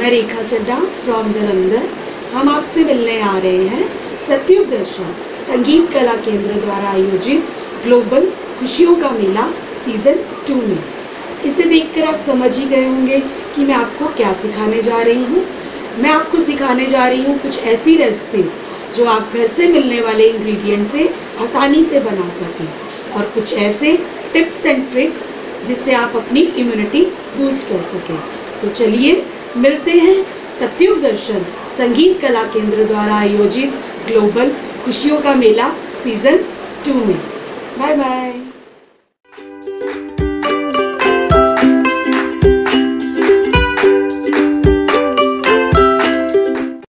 मैं रेखा चड्ढा फ्रॉम जलंधर। हम आपसे मिलने आ रहे हैं सत्युग दर्शन संगीत कला केंद्र द्वारा आयोजित ग्लोबल खुशियों का मेला सीज़न 2 में। इसे देखकर आप समझ ही गए होंगे कि मैं आपको क्या सिखाने जा रही हूँ। मैं आपको सिखाने जा रही हूँ कुछ ऐसी रेसिपीज़ जो आप घर से मिलने वाले इंग्रेडिएंट से आसानी से बना सकें, और कुछ ऐसे टिप्स एंड ट्रिक्स जिससे आप अपनी इम्यूनिटी बूस्ट कर सकें। तो चलिए मिलते हैं सत्युग दर्शन संगीत कला केंद्र द्वारा आयोजित ग्लोबल खुशियों का मेला सीज़न 2 में। Bye bye.